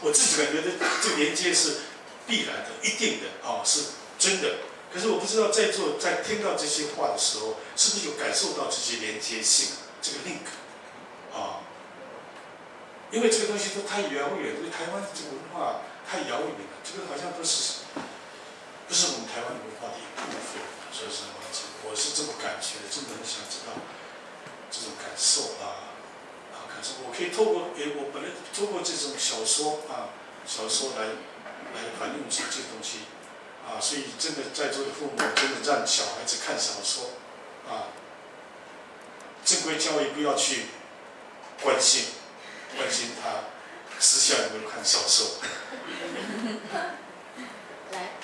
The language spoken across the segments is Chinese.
我自己感觉这个连接是必然的、一定的是真的。可是我不知道在座在听到这些话的时候，是不是有感受到这些连接性，这个 link 因为这个东西都太遥远，对台湾的这个文化太遥远了，这个好像不是我们台湾文化的一部分。说实话，我是这么感觉的，真的很想知道这种感受感受。我可以透过我本来透过这种小说来反映出这个东西所以真的在座的父母真的让小孩子看小说正规教育不要去关心他私下有没有看小说。 来。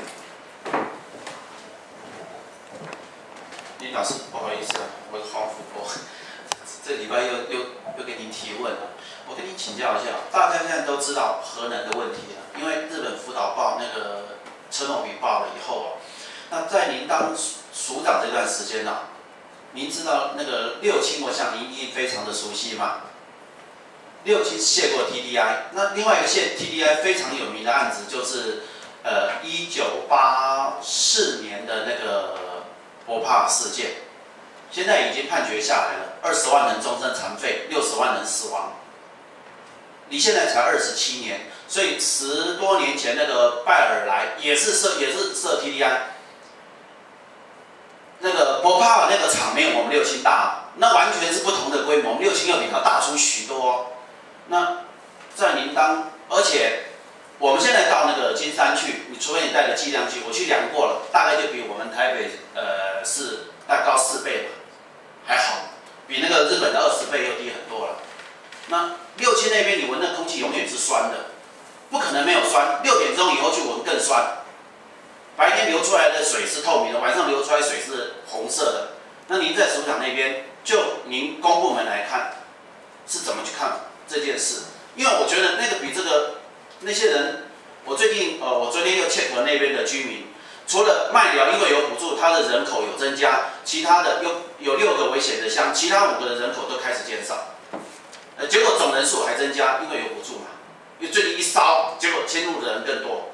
林老师，不好意思我是黄福波，这礼拜又给您提问了。我跟您请教一下，大家现在都知道核能的问题因为日本福岛爆那个车诺比爆了以后那在您当署长这段时间您知道那个六轻，我想您一定非常的熟悉嘛。六轻卸过 TDI， 那另外一个卸 TDI 非常有名的案子就是1984年的那个波帕事件，现在已经判决下来了，20万人终身残废，60万人死亡，离现在才27年，所以10多年前那个拜尔莱也是设 TDI， 那个波帕那个场面我们六轻大，那完全是不同的规模，我们六轻又比它大出许多那在您而且我们现在到那个金山去，你除非你带着计量计，我去量过了，大概就比我们台北市大概高4倍吧，还好，比那个日本的20倍又低很多了。那六轻那边你闻的空气永远是酸的，不可能没有酸。6点钟以后去闻更酸，白天流出来的水是透明的，晚上流出来的水是红色的。那您在署长那边，就您公部门来看，是怎么去看这件事？因为我觉得那个比那些人，我昨天又 check 了那边的居民，除了麦寮因为有补助，他的人口有增加，其他的有6个危险的乡，其他5个的人口都开始减少，结果总人数还增加，因为有补助嘛，因为最近一烧，结果迁入的人更多。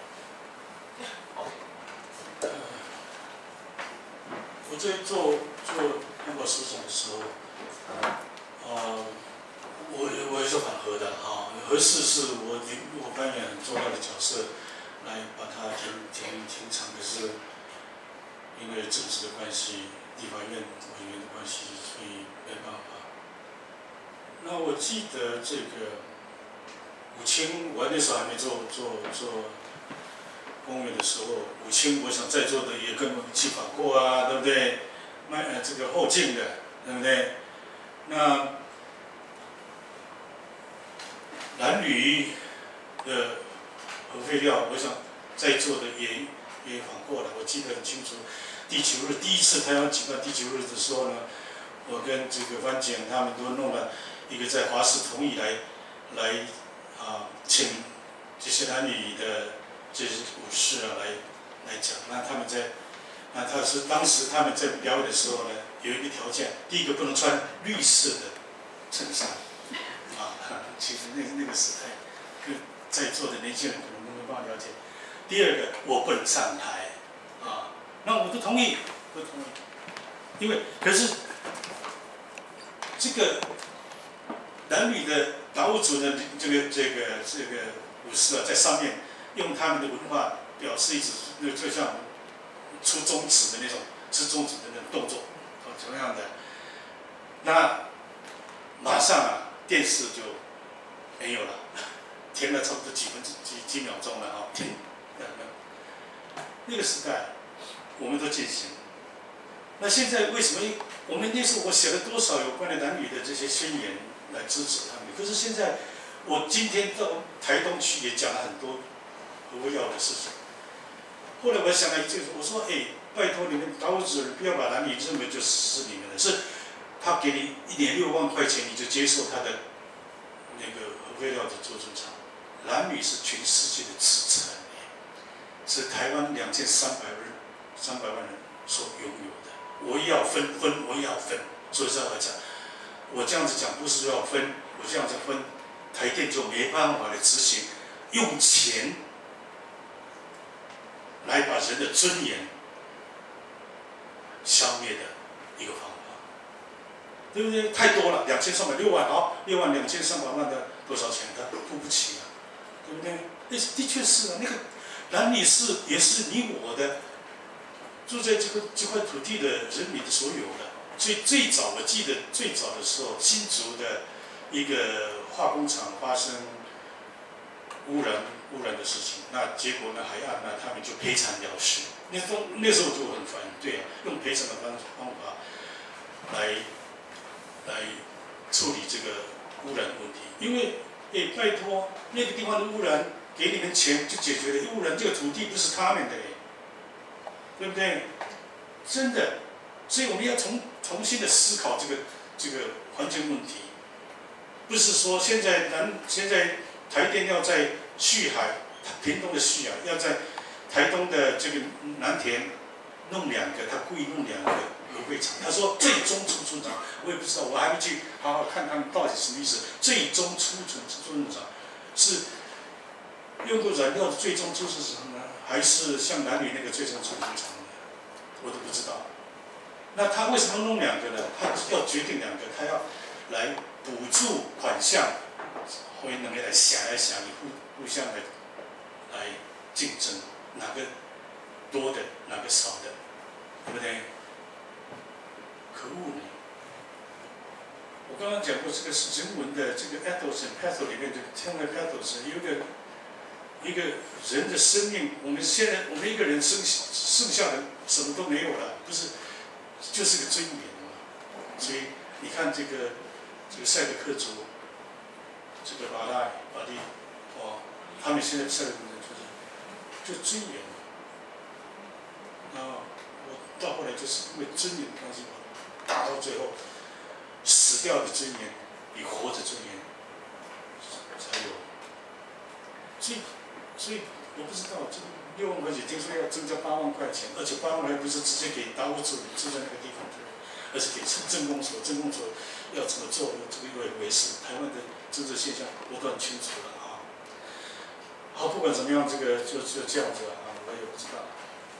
我在做英国署长的时候，我也是反核的核四是我扮演很重要的角色，来把它停场。可是因为政治的关系，立法院委员的关系，所以没办法。那我记得这个武清，我那时候还没做公务员的时候，武清，我想在座的也跟我一起跑过对不对？这个后进的，对不对？那蓝铝的核废料，我想在座的也访过了，我记得很清楚。第一次台湾举办第9日的时候呢，我跟这个湾检他们都弄了一个在华视同意来请这些蓝铝的这些武士来讲。那当时他们在表演的时候呢，有一个条件，第一个不能穿绿色的衬衫。其实那个时代，跟在座的年轻人可能没办法了解。第二个，我不能上台那我不同意，因为可是这个蓝铝的党务组的这个武士在上面用他们的文化表示一种就像出中指的那种动作，同样的，那马上电视就没有了，停了差不多几秒钟了停。那个时代，我们都进行。那现在为什么我们那时候我写了多少有关的蓝铝的这些宣言来支持他们？可是现在我今天到台东去也讲了很多核药的事情。后来我想了一句，我说拜托你们党务组不要把蓝铝认为就是你们的，是他给你1年6万块钱，你就接受他的那个核废料的做出厂。蓝铝是全世界的资产，是台湾2300万人所拥有的。我要分，我也要分。所以这样来讲，我这样子讲不是要分，我这样子分， 台电就没办法来执行，用钱来把人的尊严消灭的一个方法，对不对？太多了，2306万，好，62300万的多少钱？他付不起啊，对不对？的确是啊，那个男女是也是你我的，住在这块土地的人民的所有的。最早我记得最早的时候，新竹的一个化工厂发生污染的事情，那结果呢，海岸呢，他们就赔偿了事。那时候我就很反对啊，用赔偿的方法来处理这个污染问题。因为拜托，那个地方的污染，给你们钱就解决了，污染这个土地不是他们的，对不对？真的，所以我们要重新的思考这个环境问题，不是说现在台电要在旭海，屏东的旭海要在台东的这个南田弄2个，他故意弄2个核废厂。他说最终储存厂，我也不知道，我还没去好好看他们到底什么意思。最终储存厂是用作燃料的最终储存厂呢，还是像南屿那个最终储存厂呢？我都不知道。那他为什么弄2个呢？他要决定2个，他要来补助款项，会能够来想来想，互相来竞争，哪个多的，哪个少的，对不对？可恶呢！我刚刚讲过，这个是人文的这个 ethos and pathos 里面的 temple pathos 有一个人的生命，我们一个人剩下的什么都没有了，不是，就是个尊严嘛。所以你看这个赛德克族，这个巴利，他们现在赛德克族就尊严嘛。我到后来就是因为尊严的关系，打到最后，死掉的尊严比活着尊严才有。所以我不知道，这6万块钱听说要增加8万块钱，而且8万块不是直接给达悟族住在那个地方的，而是给政工所要怎么做，这个维持台湾的政治现象不断清楚了啊。好，不管怎么样，这个就这样子啊，我也不知道。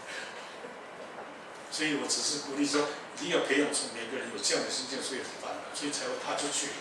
所以我只是鼓励说，一定要培养出每个人有这样的心境，所以才会踏出去。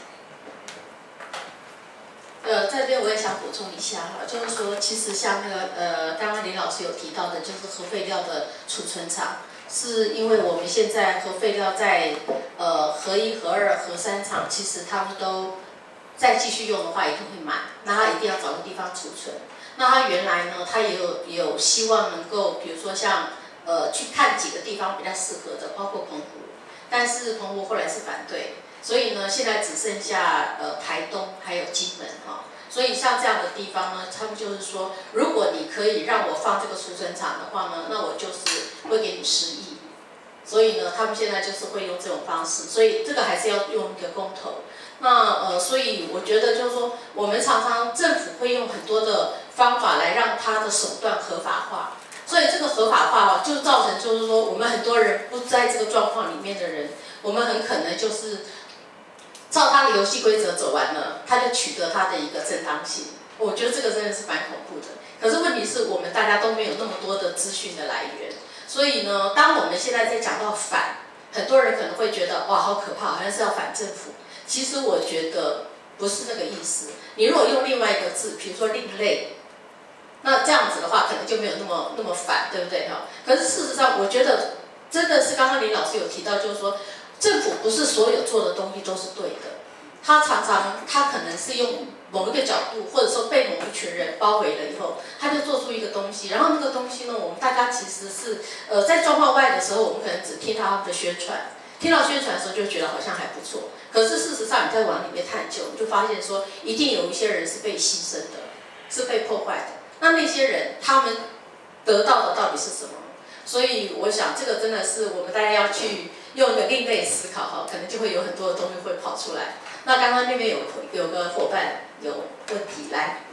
在这边我也想补充一下哈，就是说，其实像那个刚刚林老师有提到的，就是核废料的储存厂，是因为我们现在核废料在核1、核2、核3厂，其实他们都再继续用的话一定会满，那他一定要找个地方储存。那他原来呢，他也有希望能够，比如说像去看几个地方比较适合的，包括澎湖，但是澎湖后来是反对。所以呢，现在只剩下台东还有金门哈，所以像这样的地方呢，他们就是说，如果你可以让我放这个储存厂的话呢，那我就是会给你10亿。所以呢，他们现在就是会用这种方式，所以这个还是要用一个公投。那所以我觉得就是说，我们常常政府会用很多的方法来让它的手段合法化，所以这个合法化就造成就是说，我们很多人不在这个状况里面的人，我们很可能就是照他的游戏规则走完了，他就取得他的一个正当性。我觉得这个真的是蛮恐怖的。可是问题是我们大家都没有那么多的资讯的来源，所以呢，当我们现在在讲到反，很多人可能会觉得哇好可怕，好像是要反政府。其实我觉得不是那个意思。你如果用另外一个字，比如说另类，那这样子的话可能就没有那么反，对不对哈？可是事实上，我觉得真的是刚刚林老师有提到，就是说。政府不是所有做的东西都是对的，他常常可能是用某一个角度，或者说被某一群人包围了以后，他就做出一个东西，然后那个东西呢，我们大家其实是在状况外的时候，我们可能只听到他们的宣传，听到宣传的时候就觉得好像还不错，可是事实上你在往里面探究，你就发现说一定有一些人是被牺牲的，是被破坏的，那些人他们得到的到底是什么？所以我想这个真的是我们大家要去用一个另类思考哈，可能就会有很多的东西会跑出来。那刚刚那边有个伙伴有问题来。